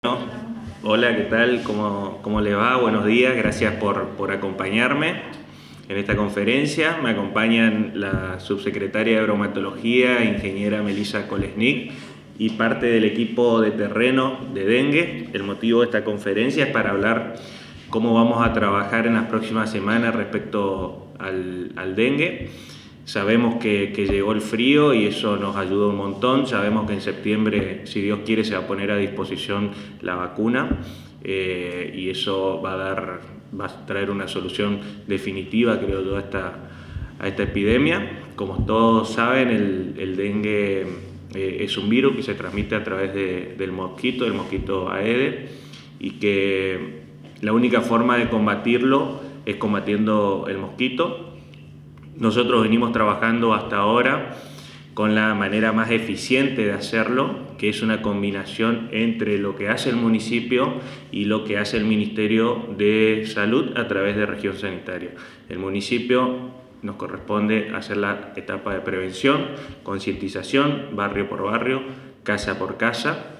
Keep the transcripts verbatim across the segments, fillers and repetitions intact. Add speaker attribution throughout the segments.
Speaker 1: Hola, ¿qué tal? ¿Cómo, cómo le va? Buenos días, gracias por, por acompañarme en esta conferencia. Me acompañan la subsecretaria de Bromatología, ingeniera Melissa Kolesnik, y parte del equipo de terreno de dengue. El motivo de esta conferencia es para hablar cómo vamos a trabajar en las próximas semanas respecto al, al dengue. Sabemos que, que llegó el frío y eso nos ayuda un montón. Sabemos que en septiembre, si Dios quiere, se va a poner a disposición la vacuna eh, y eso va a, dar, va a traer una solución definitiva, creo yo, a esta, a esta epidemia. Como todos saben, el, el dengue eh, es un virus que se transmite a través de, del mosquito, del mosquito Aedes, y que la única forma de combatirlo es combatiendo el mosquito. Nosotros venimos trabajando hasta ahora con la manera más eficiente de hacerlo, que es una combinación entre lo que hace el municipio y lo que hace el Ministerio de Salud a través de región sanitaria. El municipio nos corresponde hacer la etapa de prevención, concientización, barrio por barrio, casa por casa,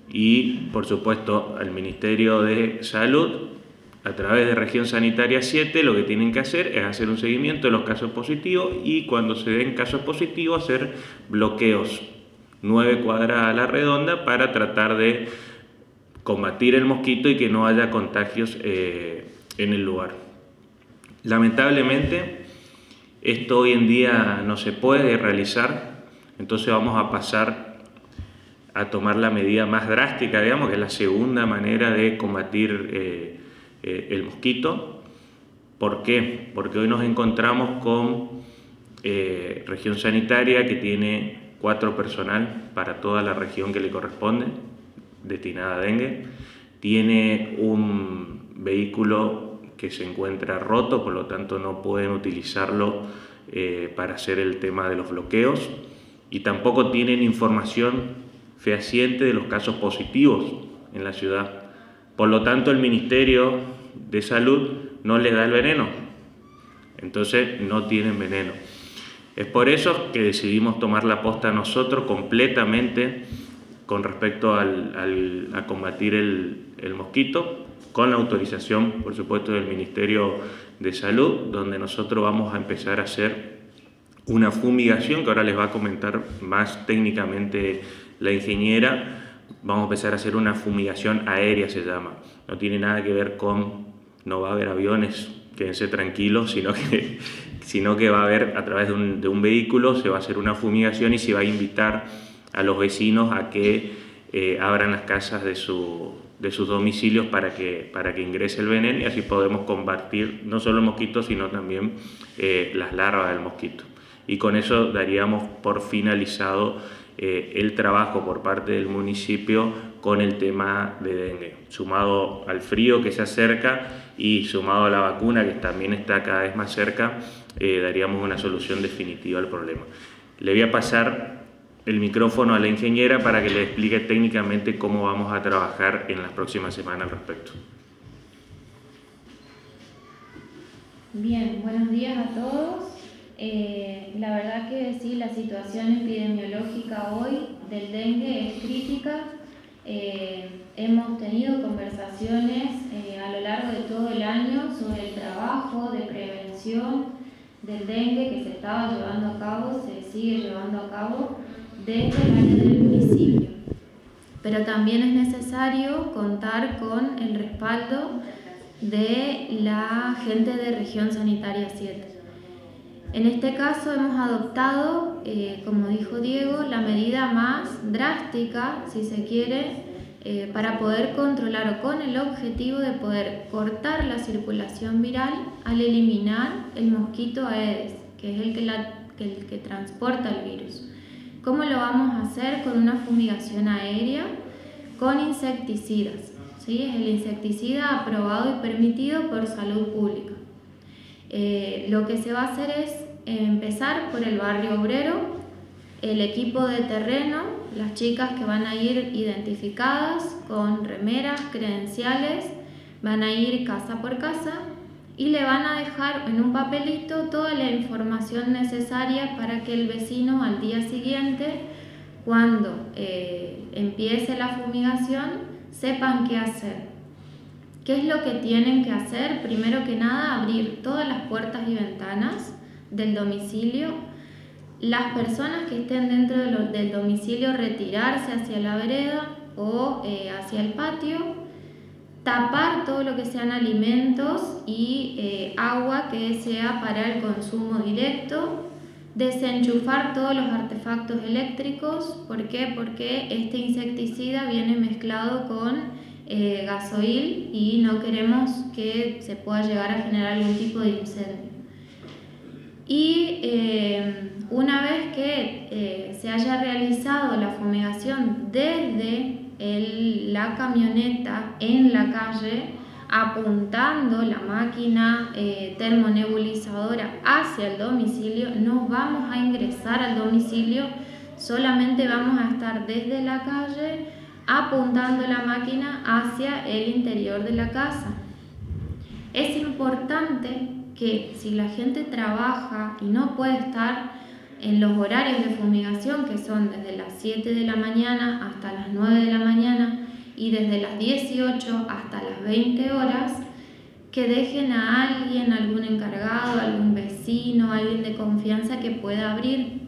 Speaker 1: y por supuesto al Ministerio de Salud, a través de región sanitaria siete, lo que tienen que hacer es hacer un seguimiento de los casos positivos y cuando se den casos positivos hacer bloqueos nueve cuadras a la redonda para tratar de combatir el mosquito y que no haya contagios eh, en el lugar. Lamentablemente esto hoy en día no se puede realizar, entonces vamos a pasar a tomar la medida más drástica, digamos, que es la segunda manera de combatir eh, el mosquito. ¿Por qué? Porque hoy nos encontramos con eh, región sanitaria que tiene cuatro personal para toda la región que le corresponde, destinada a dengue. Tiene un vehículo que se encuentra roto, por lo tanto no pueden utilizarlo eh, para hacer el tema de los bloqueos, y tampoco tienen información fehaciente de los casos positivos en la ciudad. Por lo tanto, el Ministerio de Salud no les da el veneno, entonces no tienen veneno. Es por eso que decidimos tomar la posta nosotros completamente con respecto al, al, a combatir el, el mosquito, con la autorización, por supuesto, del Ministerio de Salud, donde nosotros vamos a empezar a hacer una fumigación, que ahora les va a comentar más técnicamente la ingeniera. Vamos a empezar a hacer una fumigación aérea, se llama. No tiene nada que ver con, no va a haber aviones, quédense tranquilos, sino que, sino que va a haber a través de un, de un vehículo, se va a hacer una fumigación y se va a invitar a los vecinos a que eh, abran las casas de, su, de sus domicilios para que, para que ingrese el veneno, y así podemos combatir no solo el mosquito, sino también eh, las larvas del mosquito. Y con eso daríamos por finalizado Eh, el trabajo por parte del municipio con el tema de dengue, sumado al frío que se acerca y sumado a la vacuna que también está cada vez más cerca, eh, daríamos una solución definitiva al problema. Le voy a pasar el micrófono a la ingeniera para que le explique técnicamente cómo vamos a trabajar en las próximas semanas al respecto.
Speaker 2: Bien, buenos días a todos. Eh, la verdad que sí, la situación epidemiológica hoy del dengue es crítica. Eh, hemos tenido conversaciones eh, a lo largo de todo el año sobre el trabajo de prevención del dengue que se estaba llevando a cabo, se sigue llevando a cabo desde el área del municipio. Pero también es necesario contar con el respaldo de la gente de región sanitaria siete. En este caso hemos adoptado, eh, como dijo Diego, la medida más drástica, si se quiere, eh, para poder controlar o con el objetivo de poder cortar la circulación viral al eliminar el mosquito Aedes, que es el que, la, el que transporta el virus. ¿Cómo lo vamos a hacer? Con una fumigación aérea con insecticidas, ¿sí? Es el insecticida aprobado y permitido por salud pública. Eh, lo que se va a hacer es empezar por el barrio obrero, el equipo de terreno, las chicas que van a ir identificadas con remeras, credenciales, van a ir casa por casa y le van a dejar en un papelito toda la información necesaria para que el vecino al día siguiente, cuando eh, empiece la fumigación, sepan qué hacer. ¿Qué es lo que tienen que hacer? Primero que nada, abrir todas las puertas y ventanas del domicilio. Las personas que estén dentro de lo, del domicilio, retirarse hacia la vereda o eh, hacia el patio. Tapar todo lo que sean alimentos y eh, agua que sea para el consumo directo. Desenchufar todos los artefactos eléctricos. ¿Por qué? Porque este insecticida viene mezclado con eh, gasoil y no queremos que se pueda llegar a generar algún tipo de incendio. Y eh, una vez que eh, se haya realizado la fumigación desde el, la camioneta en la calle, apuntando la máquina eh, termonebulizadora hacia el domicilio, no vamos a ingresar al domicilio, solamente vamos a estar desde la calle apuntando la máquina hacia el interior de la casa. Es importante que si la gente trabaja y no puede estar en los horarios de fumigación, que son desde las siete de la mañana hasta las nueve de la mañana y desde las dieciocho hasta las veinte horas, que dejen a alguien, algún encargado, algún vecino, alguien de confianza que pueda abrir.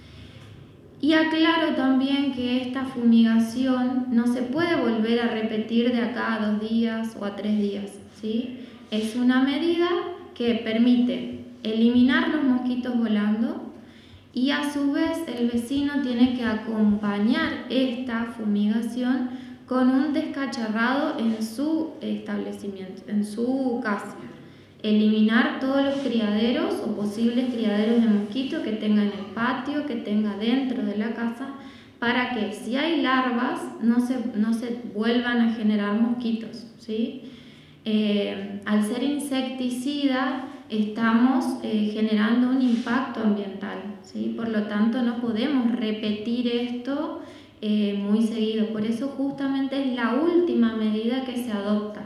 Speaker 2: Y aclaro también que esta fumigación no se puede volver a repetir de acá a dos días o a tres días, ¿sí? Es una medida que permite eliminar los mosquitos volando y a su vez el vecino tiene que acompañar esta fumigación con un descacharrado en su establecimiento, en su casa. Eliminar todos los criaderos o posibles criaderos de mosquitos que tenga en el patio, que tenga dentro de la casa, para que si hay larvas no se, no se vuelvan a generar mosquitos, ¿sí? Eh, al ser insecticida estamos eh, generando un impacto ambiental, ¿sí? Por lo tanto no podemos repetir esto eh, muy seguido, por eso justamente es la última medida que se adopta.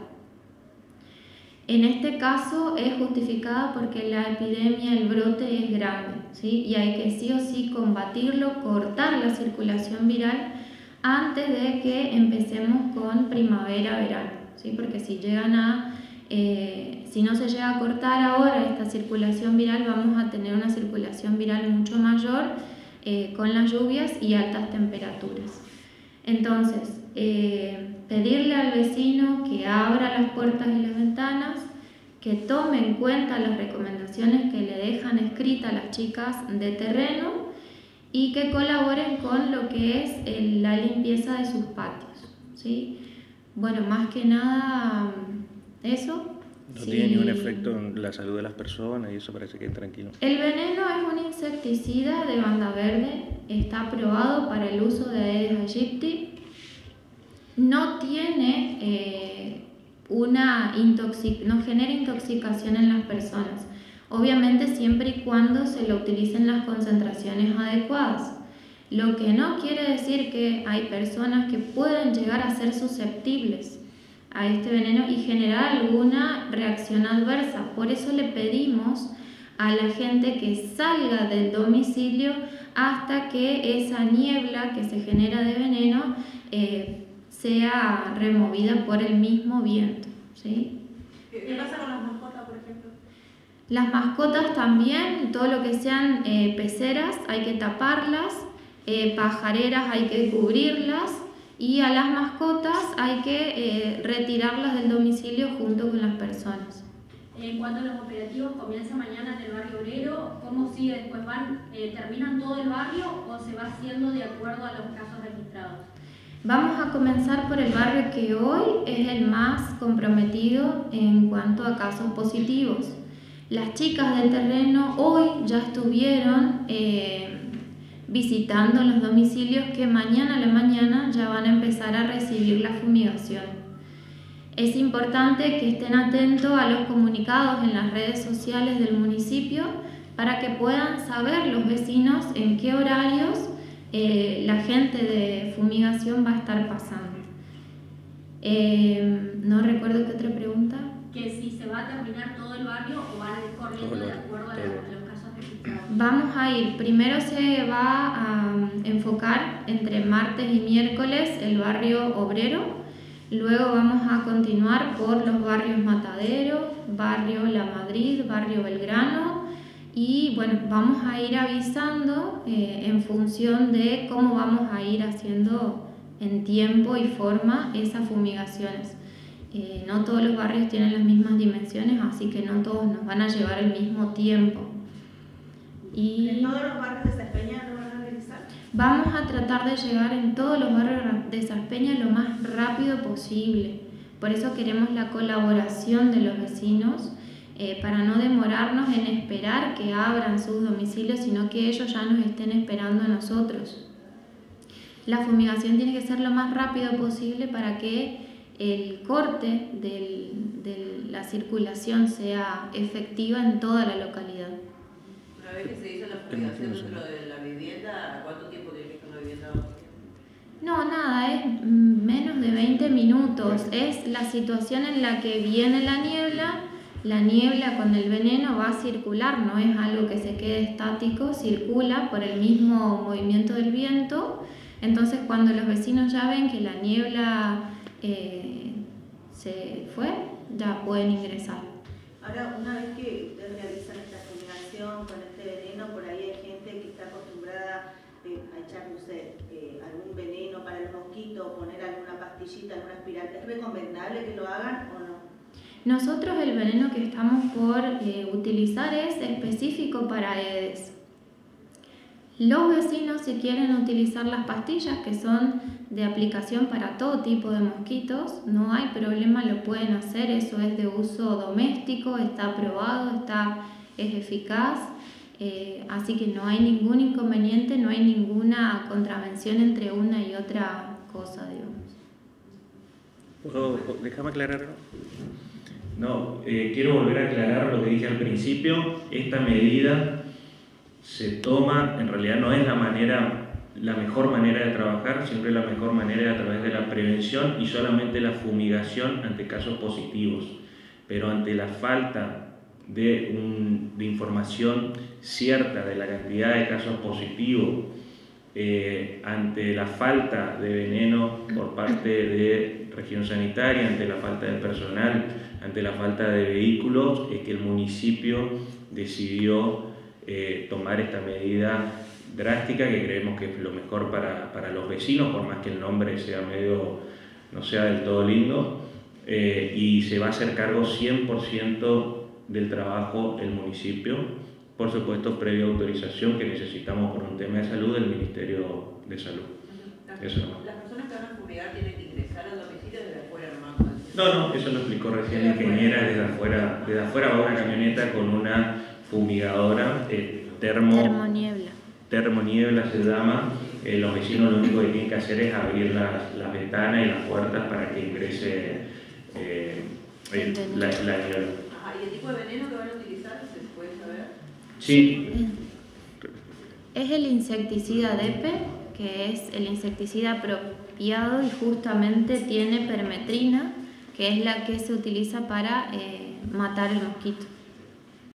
Speaker 2: En este caso es justificada porque la epidemia, el brote es grande, ¿sí? Y hay que sí o sí combatirlo, cortar la circulación viral antes de que empecemos con primavera-verano, ¿sí? Porque si llegan a Eh, si no se llega a cortar ahora esta circulación viral, vamos a tener una circulación viral mucho mayor eh, con las lluvias y altas temperaturas. Entonces, eh, pedirle al vecino que abra las puertas y las ventanas, que tome en cuenta las recomendaciones que le dejan escritas las chicas de terreno y que colaboren con lo que es el, la limpieza de sus patios, ¿sí? Bueno, más que nada eso.
Speaker 1: No
Speaker 2: sí.
Speaker 1: tiene ningún efecto en la salud de las personas y eso parece que es tranquilo.
Speaker 2: El veneno es un insecticida de banda verde, está aprobado para el uso de Aedes aegypti. No tiene eh, una intoxic no genera intoxicación en las personas. Obviamente siempre y cuando se lo utilicen las concentraciones adecuadas. Lo que no quiere decir que hay personas que pueden llegar a ser susceptibles a este veneno y generar alguna reacción adversa. Por eso le pedimos a la gente que salga del domicilio hasta que esa niebla que se genera de veneno eh, sea removida por el mismo viento, ¿sí?
Speaker 3: ¿Qué pasa con las mascotas, por ejemplo?
Speaker 2: Las mascotas también, todo lo que sean eh, peceras hay que taparlas, eh, pajareras hay que cubrirlas, y a las mascotas hay que eh, retirarlas del domicilio junto con las personas.
Speaker 3: En cuanto a los operativos, comienza mañana en el barrio obrero, ¿cómo sigue después? ¿Van, eh, terminan todo el barrio o se va haciendo de acuerdo a los casos registrados?
Speaker 2: Vamos a comenzar por el barrio que hoy es el más comprometido en cuanto a casos positivos. Las chicas del terreno hoy ya estuvieron eh, visitando los domicilios que mañana a la mañana ya van a empezar a recibir la fumigación. Es importante que estén atentos a los comunicados en las redes sociales del municipio para que puedan saber los vecinos en qué horarios eh, la gente de fumigación va a estar pasando. Eh, no recuerdo qué otra pregunta.
Speaker 3: Que si se va a terminar todo el barrio o van a ir corriendo de acuerdo a, la, a los casos registrados.
Speaker 2: Vamos a ir, primero se va a enfocar entre martes y miércoles el barrio obrero, Luego vamos a continuar por los barrios Matadero, barrio La Madrid, barrio Belgrano y bueno, vamos a ir avisando eh, en función de cómo vamos a ir haciendo en tiempo y forma esas fumigaciones. Eh, no todos los barrios tienen las mismas dimensiones, así que no todos nos van a llevar el mismo tiempo. Y
Speaker 4: ¿En todos los barrios de Saspeña lo van a realizar?
Speaker 2: vamos a tratar de llegar en todos los barrios de Saspeña lo más rápido posible. Por eso queremos la colaboración de los vecinos, eh, para no demorarnos en esperar que abran sus domicilios, sino que ellos ya nos estén esperando a nosotros. La fumigación tiene que ser lo más rápido posible para que el corte del, de la circulación sea efectiva en toda la localidad.
Speaker 5: Una vez que se hizo la fumigación dentro de la vivienda, ¿a cuánto tiempo tiene que estar la vivienda?
Speaker 2: No, nada, es menos de veinte minutos. Es la situación en la que viene la niebla, la niebla con el veneno va a circular, no es algo que se quede estático, circula por el mismo movimiento del viento. Entonces cuando los vecinos ya ven que la niebla eh, se fue, ya pueden ingresar.
Speaker 4: Ahora, una vez que ustedes realizan esta fumigación con este veneno, por ahí hay gente que está acostumbrada eh, a echar, no sé, eh, algún veneno para el mosquito, poner alguna pastillita, alguna espiral. ¿Es recomendable que lo hagan o no?
Speaker 2: Nosotros el veneno que estamos por eh, utilizar es específico para Aedes. Los vecinos, si quieren utilizar las pastillas que son de aplicación para todo tipo de mosquitos, no hay problema, lo pueden hacer, eso es de uso doméstico, está aprobado, está, es eficaz, eh, así que no hay ningún inconveniente, no hay ninguna contravención entre una y otra cosa, digamos.
Speaker 1: ¿Puedo, déjame aclarar? No, eh, quiero volver a aclarar lo que dije al principio. Esta medida se toma, en realidad no es la manera, la mejor manera de trabajar, siempre la mejor manera es a través de la prevención y solamente la fumigación ante casos positivos. Pero ante la falta de, un, de información cierta de la cantidad de casos positivos, eh, ante la falta de veneno por parte de región sanitaria, ante la falta de personal, ante la falta de vehículos, es que el municipio decidió eh, tomar esta medida drástica que creemos que es lo mejor para, para los vecinos, por más que el nombre sea medio, no sea del todo lindo, eh, y se va a hacer cargo cien por ciento del trabajo el municipio, por supuesto previa autorización que necesitamos por un tema de salud del Ministerio de Salud.
Speaker 5: Las,
Speaker 1: Eso no.
Speaker 5: las personas que van a fumigar tienen que ingresar al domicilio desde afuera nomás.
Speaker 1: No, no, eso lo explicó recién la ingeniera, desde afuera, desde afuera va una camioneta con una fumigadora, eh, termo,
Speaker 2: Termoniebla.
Speaker 1: termoniebla se llama. Eh, los vecinos lo único que tienen que hacer es abrir las, las ventanas y las puertas para que ingrese eh, el, la, la niebla.
Speaker 5: Ajá, ¿y el tipo de veneno que van a utilizar se puede saber?
Speaker 1: Sí.
Speaker 2: Es el insecticida D E P E, que es el insecticida apropiado y justamente tiene permetrina, que es la que se utiliza para eh, matar el mosquito.